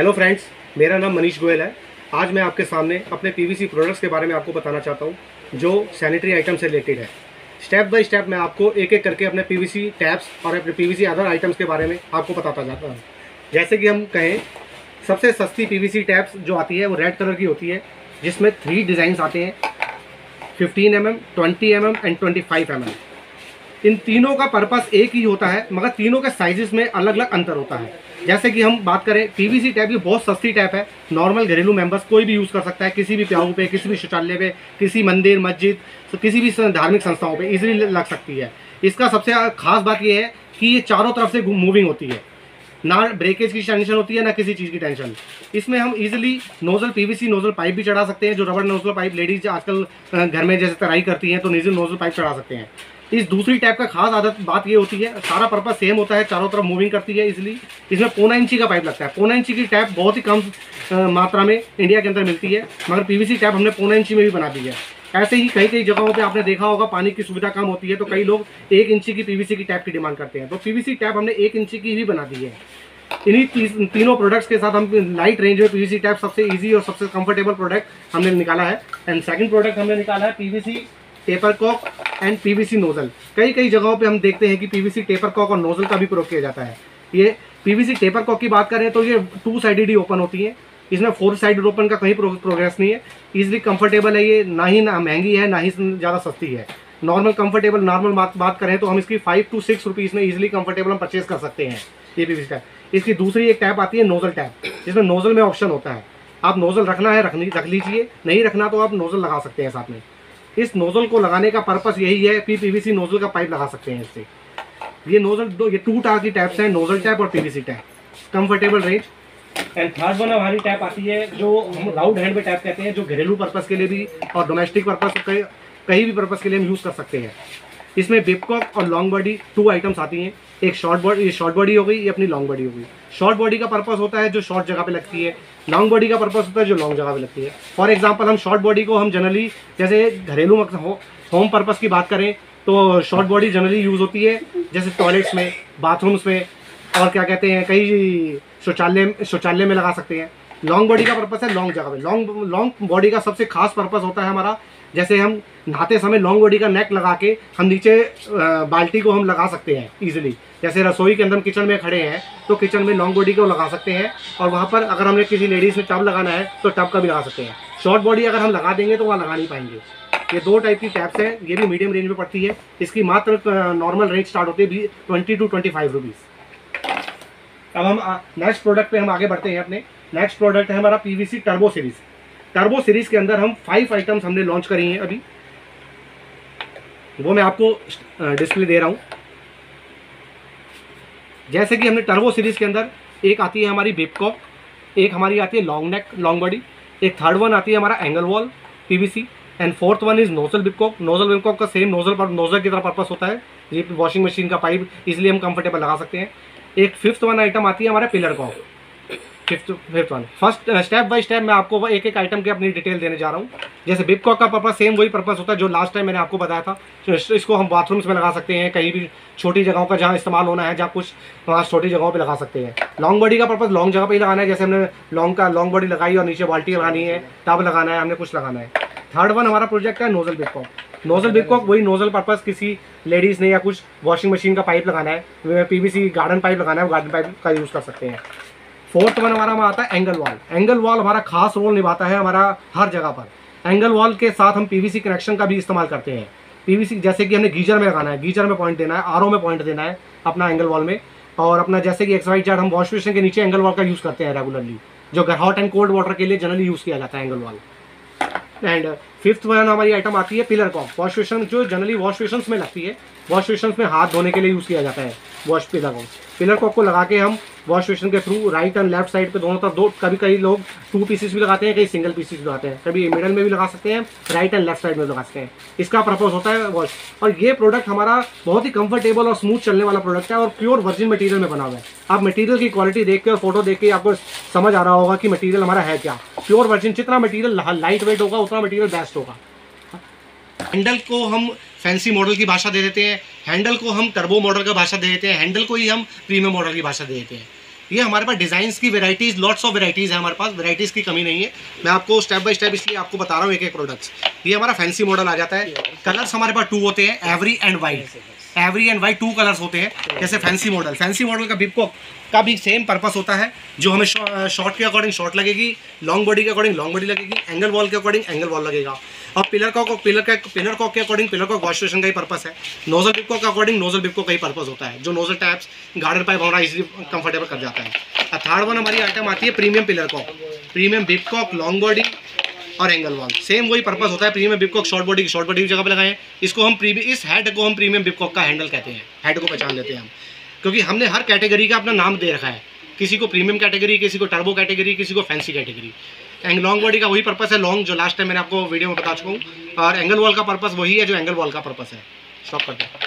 Hello friends, मेरा नाम मनीष गोयल है। आज मैं आपके सामने अपने पीवीसी प्रोडक्ट्स के बारे में आपको बताना चाहता हूं जो सैनिटरी आइटम से रिलेटेड है। स्टेप बाय स्टेप मैं आपको एक एक करके अपने पीवीसी टैप्स और अपने पीवीसी अदर आइटम्स के बारे में आपको बताता जाता हूँ। जैसे कि हम कहें, सबसे सस्ती पीवीसी टैप्स जो आती है वो रेड कलर की होती है, जिसमें 3 डिज़ाइंस आते हैं, 15 mm, 20 mm एंड 25 mm। इन तीनों का पर्पस एक ही होता है, मगर तीनों के साइजेस में अलग अलग अंतर होता है। जैसे कि हम बात करें, पीवीसी टैप ये बहुत सस्ती टैप है। नॉर्मल घरेलू मेंबर्स कोई भी यूज़ कर सकता है, किसी भी प्याऊ पे, किसी भी शौचालय पे, किसी मंदिर मस्जिद, तो किसी भी धार्मिक संस्थाओं पे इजीली लग सकती है। इसका सबसे खास बात ये है कि ये चारों तरफ से मूविंग होती है, ना ब्रेकेज की टेंशन होती है ना किसी चीज़ की टेंशन। इसमें हम easily nozzle PVC nozzle pipe भी चढ़ा सकते हैं, जो रबड़ नोजल पाइप लेडीज आजकल घर में जैसे तराई करती हैं तो नोजल पाइप चढ़ा सकते हैं। इस दूसरी टैप का खास आदत बात ये होती है, सारा पर्पस सेम होता है, चारों तरफ मूविंग करती है इसलिए। इसमें 1.25 इंची का पाइप लगता है। 1.25 इंची की टैप बहुत ही कम मात्रा में इंडिया के अंदर मिलती है, मगर पीवीसी टैप हमने 1.25 इंची में भी बना दी है। ऐसे ही कई जगहों पे आपने देखा होगा, पानी की सुविधा कम होती है तो कई लोग 1 इंची की पीवीसी की टैप की डिमांड करते हैं, तो पीवीसी टैप हमने 1 इंची की ही बना दी है। इन्हीं तीनों प्रोडक्ट्स के साथ हम लाइट रेंज में पीवीसी टैप सबसे इजी और सबसे कंफर्टेबल प्रोडक्ट हमने निकाला है। एंड सेकंड प्रोडक्ट हमने निकाला है PVC taper cock and PVC nozzle. कई जगहों पे हम देखते हैं कि पीवीसी टेपर कॉक और नोजल का भी प्रयोग किया जाता है। ये पीवीसी टेपर कॉक की बात करें तो ये 2 साइडेड ही ओपन होती है, इसमें 4 साइडेड ओपन का कहीं प्रोग्रेस नहीं है। इजीली कंफर्टेबल है ये, ना ही महंगी है ना ही ज़्यादा सस्ती है। नॉर्मल कंफर्टेबल नॉर्मल बात करें तो हम इसकी 5 to 6 रुपीज़ में इजीली कंफर्टेबल हम परचेज कर सकते हैं ये पीवीसी टैप। इसकी दूसरी एक टैप आती है नोजल टैप, जिसमें नोजल में ऑप्शन होता है, आप नोजल रखना है रख लीजिए, नहीं रखना तो आप नोजल लगा सकते हैं साथ में। इस नोजल को लगाने का पर्पस यही है कि पीवीसी नोजल का पाइप लगा सकते हैं इससे। ये नोजल ये 2 टार की टैप्स हैं, नोजल टैप और PVC tap, comfortable range. And third one हमारी टैप आती है जो हम राउंड हैंड में टैप कहते हैं, जो घरेलू पर्पस के लिए भी और डोमेस्टिक पर्पस कहीं भी पर्पस के लिए हम यूज़ कर सकते हैं। इसमें बिपकॉक और लॉन्ग बॉडी 2 आइटम्स आती हैं, एक शॉर्ट बॉडी हो गई, ये अपनी लॉन्ग बॉडी हो गई। शॉर्ट बॉडी का पर्पस होता है जो शॉर्ट जगह पे लगती है, लॉन्ग बॉडी का पर्पस होता है जो लॉन्ग जगह पे लगती है। फॉर एग्जांपल, हम शॉर्ट बॉडी को हम जनरली जैसे घरेलू होम पर्पस की बात करें तो शॉर्ट बॉडी जनरली यूज़ होती है जैसे टॉयलेट्स में, बाथरूम्स में, और क्या कहते हैं कई शौचालय में लगा सकते हैं। लॉन्ग बॉडी का पर्पस है लॉन्ग जगह पे। लॉन्ग बॉडी का सबसे खास पर्पस होता है हमारा, जैसे हम नहाते समय लॉन्ग बॉडी का नेक लगा के हम नीचे बाल्टी को हम लगा सकते हैं इजीली। जैसे रसोई के अंदर हम किचन में खड़े हैं तो किचन में लॉन्ग बॉडी को लगा सकते हैं, और वहाँ पर अगर हमने किसी लेडीज़ में टब लगाना है तो टब का भी लगा सकते हैं। शॉर्ट बॉडी अगर हम लगा देंगे तो वहाँ लगा नहीं पाएंगे। ये 2 टाइप की टैप्स हैं, ये भी मीडियम रेंज में पड़ती है। इसकी मात्र नॉर्मल रेंज स्टार्ट होती है 20 to 25 रुपीज़। अब हम नेक्स्ट प्रोडक्ट पे हम आगे बढ़ते हैं। अपने नेक्स्ट प्रोडक्ट है हमारा PVC turbo series. Turbo series के अंदर हम 5 आइटम्स हमने लॉन्च करी हैं अभी, वो मैं आपको डिस्प्ले दे रहा हूँ। जैसे कि हमने टर्बो सीरीज़ के अंदर एक आती है हमारी बिपकॉक, एक हमारी आती है लॉन्ग नेक लॉन्ग बॉडी, एक थर्ड वन आती है हमारा angle wall PVC, and fourth one is nozzle bibcock. Nozzle bibcock का सेम नोजल की तरह पर्पस होता है, ये वॉशिंग मशीन का पाइप, इसलिए हम कंफर्टेबल लगा सकते हैं। एक फिफ्थ वन आइटम आती है हमारा pillar cock, fifth one. First step by step मैं आपको एक आइटम की अपनी डिटेल देने जा रहा हूँ। जैसे बिपकॉक का पर्पस सेम वही पर्पस होता है जो लास्ट टाइम मैंने आपको बताया था। इसको हम बाथरूम्स में लगा सकते हैं, कहीं भी छोटी जगहों का जहाँ इस्तेमाल होना है, जहाँ कुछ वहाँ छोटी जगहों पे लगा सकते हैं। लॉन्ग बॉडी का पर्पस लॉन्ग जगह पे ही लगाना है, जैसे हमने लॉन्ग बॉडी लगाई और नीचे बाल्टी लगानी है, टब लगाना है, हमने कुछ लगाना है। थर्ड वन हमारा प्रोजेक्ट है नोजल बिपकॉक। नोजल बिपकॉक वही नोजल पर्पस किसी लेडीज़ ने या कुछ वॉशिंग मशीन का पाइप लगाना है, पीवीसी गार्डन पाइप लगाना है, वो गार्डन पाइप का यूज़ कर सकते हैं। फोर्थ वन हमारा आता है एंगल वॉल। एंगल वॉल हमारा खास रोल निभाता है हमारा हर जगह पर। एंगल वॉल के साथ हम पीवीसी कनेक्शन का भी इस्तेमाल करते हैं। पीवीसी जैसे कि हमने गीजर में लगाना है, गीजर में पॉइंट देना है, आरओ में पॉइंट देना है अपना एंगल वॉल में, और अपना जैसे कि XYZ हम वॉश बेसिन के नीचे एंगल वॉल का यूज़ करते हैं रेगुलरली, जो हॉट एंड कोल्ड वाटर के लिए जनरली यूज़ किया जाता है angle wall. And fifth one हमारी आइटम आती है पिलर कॉक। वॉश बेसिन जो जनरली वॉश बेसिन में लगती है, वॉश बेसिन में हाथ धोने के लिए यूज़ किया जाता है पिलर कॉक को लगा के हम वॉश बेसिन के through right and left side पे दोनों तरफ कभी लोग 2 पीसेस भी लगाते हैं, कई सिंगल पीसेस भी लगाते हैं, कभी मिडल में भी लगा सकते हैं, राइट एंड लेफ्ट साइड में लगा सकते हैं। इसका पर्पस होता है वॉश। और ये प्रोडक्ट हमारा बहुत ही कंफर्टेबल और स्मूथ चलने वाला प्रोडक्ट है और प्योर वर्जिन मटेरियल में बना हुआ है। आप मटेरियल की क्वालिटी देख के और फोटो देख के आपको समझ आ रहा होगा कि मटेरियल हमारा है क्या। प्योर वर्जिन, जितना मटेरियल लाइट वेट होगा उतना मटेरियल बेस्ट होगा। हैंडल को हम फैंसी मॉडल की भाषा दे देते हैं, हैंडल को हम टर्बो मॉडल का भाषा दे देते हैं, हैंडल को ही हम प्रीमियम मॉडल की भाषा दे देते हैं। ये हमारे पास डिज़ाइंस की वेराइटीज़, लॉट्स ऑफ वेराइटीज़ है हमारे पास, वेराइटीज़ की कमी नहीं है। मैं आपको स्टेप बाय स्टेप इसलिए आपको बता रहा हूँ एक एक प्रोडक्ट्स। ये हमारा फैंसी मॉडल आ जाता है। कलर्स हमारे पास 2 होते हैं, ivory and white. Ivory and white 2 colours होते हैं। जैसे फैंसी मॉडल का बिपकॉक का भी सेम पर्पस होता है, जो हमें शॉर्ट के अकॉर्डिंग शॉर्ट लगेगी, लॉन्ग बॉडी के अकॉर्डिंग लॉन्ग बॉडी लगेगी, एंगल वॉल के अकॉर्डिंग एंगल वॉल लगेगा। और पिलर कॉक के according pillar cock wash basin का ही पर्पस है। नोजल बिपकॉक के अकॉर्डिंग नोजल बिपकॉक का ही पर्पस होता है, जो नोजल टैप्स गार्डन पाइप हमारा इजीली कंफर्टेबल कर जाता है। थर्ड वन हमारी आइटम आती है premium pillar cock, premium bibcock, long body और एंगल वॉल। सेम वही पर्पस होता है। प्रीमियम बिपकॉक शॉर्ट बॉडी की जगह पे लगाएं। इसको हम इस हेड को हम प्रीमियम बिपकॉक का हैंडल कहते हैं, हेड को पहचान देते हैं हम, क्योंकि हमने हर कैटेगरी का अपना नाम दे रखा है। किसी को प्रीमियम कैटेगरी, किसी को टर्बो कैटेगरी, किसी को फैंसी कैटेगरी। लॉन्ग बॉडी का वही पर्पस है, लॉन्ग, जो लास्ट टाइम मैंने आपको वीडियो में बता चुका हूँ। और एंगल वॉल का पर्पस वही है जो एंगल वॉल का पर्पस है। स्टॉप करते हैं।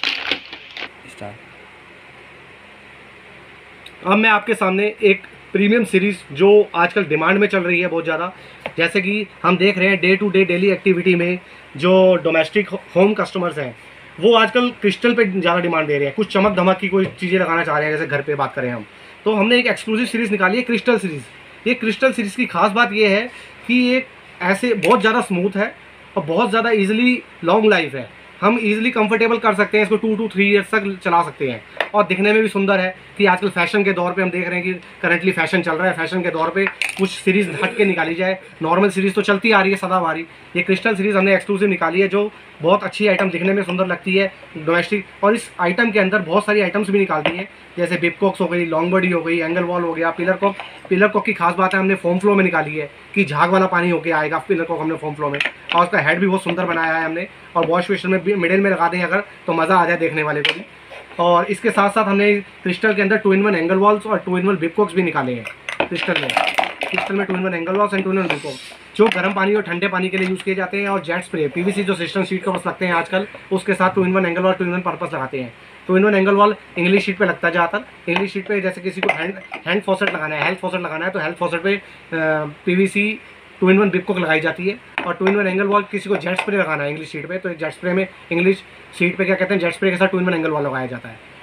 अब मैं आपके सामने एक प्रीमियम सीरीज़ जो आजकल डिमांड में चल रही है बहुत ज़्यादा, जैसे कि हम देख रहे हैं day to day daily activity में जो डोमेस्टिक होम कस्टमर्स हैं वो आजकल क्रिस्टल पे ज़्यादा डिमांड दे रहे हैं। कुछ चमक धमक की कोई चीज़ें लगाना चाह रहे हैं, जैसे घर पे बात करें हम, तो हमने एक एक्सक्लूसिव सीरीज़ निकाली है, क्रिस्टल सीरीज़। ये क्रिस्टल सीरीज़ की खास बात ये है कि ये ऐसे बहुत ज़्यादा स्मूथ है और बहुत ज़्यादा ईजिली लॉन्ग लाइफ है। हम इजीली कंफर्टेबल कर सकते हैं इसको, 2 to 3 ईयर्स तक चला सकते हैं। और दिखने में भी सुंदर है कि आजकल फैशन के दौर पे हम देख रहे हैं कि करंटली फैशन चल रहा है। फैशन के दौर पे कुछ सीरीज़ हट के निकाली जाए, नॉर्मल सीरीज़ तो चलती आ रही है सदाबहार। ये क्रिस्टल सीरीज़ हमने एक्सक्लूसिव निकाली है, जो बहुत अच्छी आइटम, दिखने में सुंदर लगती है, डोमेस्टिक। और इस आइटम के अंदर बहुत सारी आइटम्स भी निकाल दी हैं, जैसे बिपकॉक्स हो गई, लॉन्ग बॉडी हो गई, एंगल वॉल हो गया, पिलर कॉक की खास बात है हमने फोम फ्लो में निकाली है कि झाग वाला पानी होके आएगा पिलर कॉक हमने फोम फ्लो में। और उसका हेड भी बहुत सुंदर बनाया है हमने, और वॉश बेसिन में भी मिडिल में लगा दें अगर तो मज़ा आ जाए देखने वाले को भी। और इसके साथ साथ हमने क्रिस्टल के अंदर 2-in-1 एंगल वॉल्स और 2-in-1 बिपकॉक्स भी निकाले हैं। क्रिस्टल में 2-in-1 angle walls and 2-in-1 बिपकॉक्स, जो गर्म पानी और ठंडे पानी के लिए यूज़ किए जाते हैं। और जेट स्प्रे, पीवीसी जो सिस्टम शीट कवर्स लगते हैं आजकल, उसके साथ 2-in-1 angle wall, 2-in-1 purpose लगाते हैं। 2-in-1 angle wall English seat पे लगता है ज़्यादातर। इंग्लिश शीट पे जैसे किसी को हैंड फॉसेट लगाना है, हेल्थ फॉसेट लगाना है, तो हेल्थ फॉसेट पे पीवीसी 2-in-1 बिपकॉक लगाई जाती है। और 2-in-1 एंगल वॉल किसी को जेट स्प्रे लगाना है इंग्लिश शीट पे, तो जेट स्प्रे में, इंग्लिश शीट पे क्या कहते हैं, जेट स्प्रे के साथ 2-in-1 एंगल वॉल लगाया जाता है।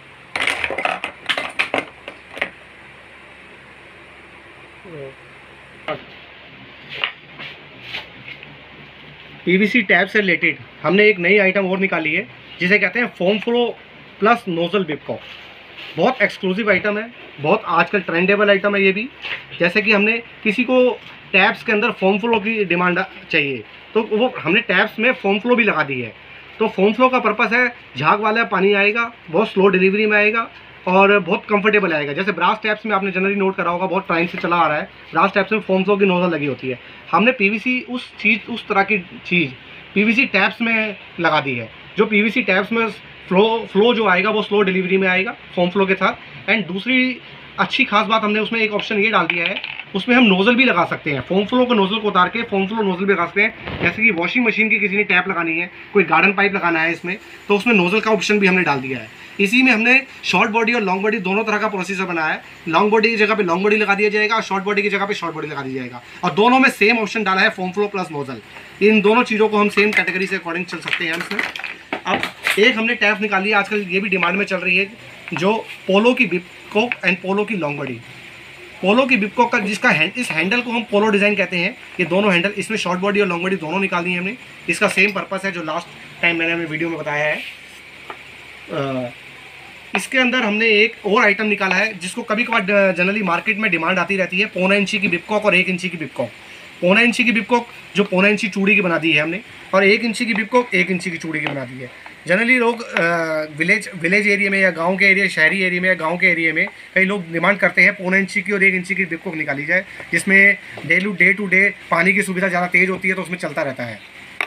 पीवीसी टैप से रिलेटेड हमने एक नई आइटम और निकाली है, जिसे कहते हैं foam flow plus nozzle bibcock. बहुत एक्सक्लूसिव आइटम है, बहुत आजकल ट्रेंडेबल आइटम है ये भी। जैसे कि हमने किसी को टैप्स के अंदर फोम फ्लो की डिमांड चाहिए, तो वो हमने टैप्स में फोम फ्लो भी लगा दी है। तो फोम फ्लो का पर्पस है, झाग वाला पानी आएगा, बहुत स्लो डिलीवरी में आएगा और बहुत कंफर्टेबल आएगा। जैसे ब्रास टैप्स में आपने जनरली नोट करा होगा, बहुत टाइम से चला आ रहा है, ब्रास टैप्स में फोम फ्लो की नोजल लगी होती है। हमने पीवीसी उस तरह की चीज़ पीवीसी टैप्स में लगा दी है, जो पीवीसी टैप्स में फ्लो जो आएगा वो स्लो डिलीवरी में आएगा फोम फ्लो के साथ। एंड दूसरी अच्छी खास बात, हमने उसमें एक ऑप्शन ये डाल दिया है, उसमें हम नोजल भी लगा सकते हैं। फोम फ्लो को नोजल को उतार के फोम फ्लो नोजल भी लगा सकते हैं। जैसे कि वॉशिंग मशीन की किसी ने टैप लगानी है, कोई गार्डन पाइप लगाना है इसमें, तो उसमें नोजल का ऑप्शन भी हमने डाल दिया है। इसी में हमने शॉर्ट बॉडी और लॉन्ग बॉडी दोनों तरह का प्रोसीजर बनाया है। लॉन्ग बॉडी की जगह पे लॉन्ग बॉडी लगा दिया जाएगा और शॉर्ट बॉडी की जगह पे शॉर्ट बॉडी लगा दिया जाएगा, और दोनों में सेम ऑप्शन डाला है, फोम फ्लो प्लस नोजल। इन दोनों चीज़ों को हम सेम कैटेगरी से अकॉर्डिंग चल सकते हैं इसमें। अब एक हमने टैप निकाली है, आजकल ये भी डिमांड में चल रही है, जो पोलो की बिपकॉक एंड पोलो की लॉन्ग बॉडी। पोलो की बिपकॉक का जिसका इस हैंडल को हम पोलो डिज़ाइन कहते हैं, ये दोनों हैंडल, इसमें शॉर्ट बॉडी और लॉन्ग बॉडी दोनों निकाल दी है हमने। इसका सेम पर्पस है जो लास्ट टाइम मैंने वीडियो में बताया है। इसके अंदर हमने एक और आइटम निकाला है, जिसको कभी कभार जनरली मार्केट में डिमांड आती रहती है, 1.25 इंची की बिपकॉक और 1 इंची की बिपकॉक। 1.25 इंची की बिपकॉक जो 1.25 इंची चूड़ी की बना दी है हमने, और 1 इंची की बिपकॉक 1 इंची की चूड़ी की बना दी है। जनरली लोग विलेज एरिया में या गांव के एरिया, शहरी एरिया में या गांव के एरिया में कई लोग डिमांड करते हैं 1.25 इंची की और 1 इंची की बिपकॉक निकाली जाए, जिसमें डे टू डे पानी की सुविधा ज़्यादा तेज़ होती है, तो उसमें चलता रहता है।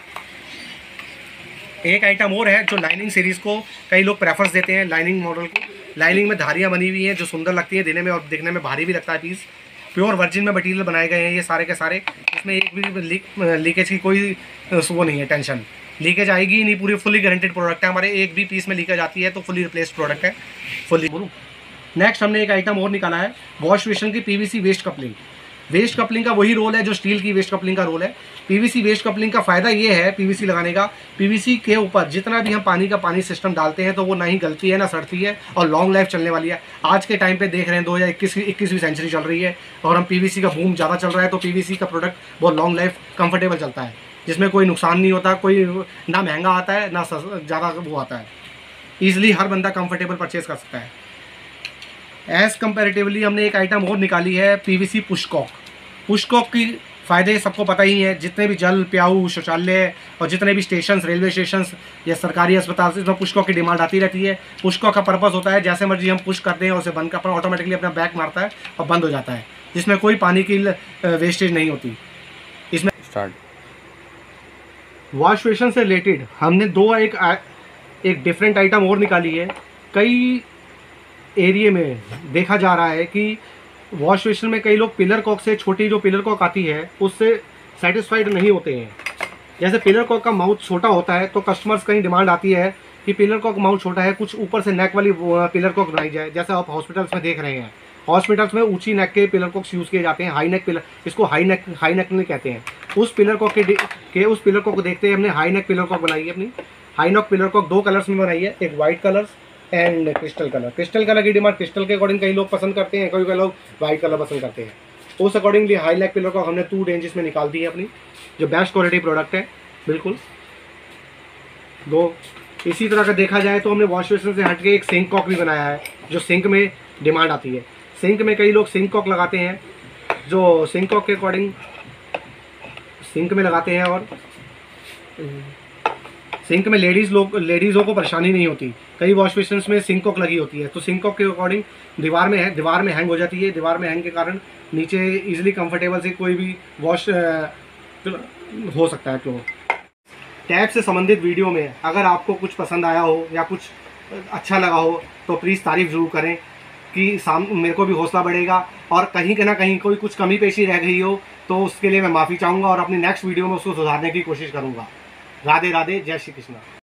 एक आइटम और है जो लाइनिंग सीरीज़ को कई लोग प्रेफरेंस देते हैं, लाइनिंग मॉडल को। लाइनिंग में धारियाँ बनी हुई हैं जो सुंदर लगती है देने में, और देखने में भारी भी लगता है पीस। प्योर वर्जिन में मटेरियल बनाए गए हैं ये सारे के सारे, इसमें एक भी लीकेज की कोई वो नहीं है, टेंशन। लीकेज आएगी नहीं, पूरी फुली गारंटेड प्रोडक्ट है हमारे। एक भी पीस में लीकेज आती है तो फुली रिप्लेस्ड प्रोडक्ट है, फुली। नेक्स्ट हमने एक आइटम और निकाला है, वॉश बेसिन की PVC waste coupling. Waste coupling का वही रोल है जो स्टील की वेस्ट कपलिंग का रोल है। पीवीसी वेस्ट कपलिंग का फ़ायदा ये है पीवीसी लगाने का, पीवीसी के ऊपर जितना भी हम पानी सिस्टम डालते हैं तो वो ना ही गलती है ना सड़ती है और लॉन्ग लाइफ चलने वाली है। आज के टाइम पे देख रहे हैं 2021वीं सेंचुरी चल रही है और हम पीवीसी का बूम ज़्यादा चल रहा है, तो पीवीसी का प्रोडक्ट बहुत लॉन्ग लाइफ कंफर्टेबल चलता है, जिसमें कोई नुकसान नहीं होता, कोई ना महंगा आता है ना ज़्यादा वो आता है, ईजिली हर बंदा कंफर्टेबल परचेज़ कर सकता है। एज़ कंपेरेटिवली हमने एक आइटम और निकाली है पीवीसी पुशकॉक। पुशकॉक की फ़ायदे सबको पता ही है, जितने भी जल प्याऊ शौचालय और जितने भी स्टेशन, रेलवे स्टेशन या सरकारी अस्पताल से इसमें पुशकॉक की डिमांड आती रहती है। पुशकॉक का पर्पस होता है जैसे मर्जी हम पुश करते हैं और उसे बंद कर, ऑटोमेटिकली अपना बैक मारता है और बंद हो जाता है, जिसमें कोई पानी की वेस्टेज नहीं होती। इसमें वॉश बेसिन से रिलेटेड हमने एक डिफरेंट आइटम और निकाली है। कई एरिया में देखा जा रहा है कि वॉश बेसिन में कई लोग पिलर कॉक से, छोटी जो पिलर कॉक आती है उससे सेटिस्फाइड नहीं होते हैं। जैसे पिलर कॉक का माउथ छोटा होता है तो कस्टमर्स कहीं डिमांड आती है कि पिलर कॉक माउथ छोटा है, कुछ ऊपर से नेक वाली पिलर कॉक बनाई जाए। जैसे आप हॉस्पिटल्स में देख रहे हैं, हॉस्पिटल्स में ऊंची नेक के पिलर कॉक्स यूज़ किए जाते हैं, हाई नेक पिलर, इसको हाई नेक नहीं कहते हैं। उस पिलर कॉक उस पिलर कॉक को देखते हैं हमने हाई नेक पिलर कॉक बनाई है। अपनी high neck pillar cock 2 colours में बनाई है, एक white colour and crystal colour. Crystal colour की डिमांड क्रिस्टल के अकॉर्डिंग कई लोग पसंद करते हैं, कई लोग वाइट कलर पसंद करते हैं। उस accordingly high neck pillar cock हमने 2 रेंजेस में निकाल दी है अपनी, जो बेस्ट क्वालिटी प्रोडक्ट है बिल्कुल। इसी तरह का देखा जाए तो हमने वॉश बेसिन से हटके एक सिंक कॉक भी बनाया है, जो सिंक में डिमांड आती है। सिंक में कई लोग सिंक कॉक लगाते हैं, जो सिंक कॉक के अकॉर्डिंग सिंक में लगाते हैं और सिंक में लेडीज़ों को परेशानी नहीं होती। कई वॉश बेसिन में सिंक कॉक लगी होती है, तो सिंक कॉक के अकॉर्डिंग दीवार में हैंग हो जाती है। दीवार में हैंग के कारण नीचे इजीली कंफर्टेबल से कोई भी वॉश हो सकता है। तो टैप से संबंधित वीडियो में अगर आपको कुछ पसंद आया हो या कुछ अच्छा लगा हो तो प्लीज़ तारीफ़ ज़रूर करें कि मेरे को भी हौसला बढ़ेगा, और कहीं ना कहीं कोई कुछ कमी पेशी रह गई हो तो उसके लिए मैं माफ़ी चाहूँगा और अपनी नेक्स्ट वीडियो में उसको सुधारने की कोशिश करूँगा। राधे राधे, जय श्री कृष्णा।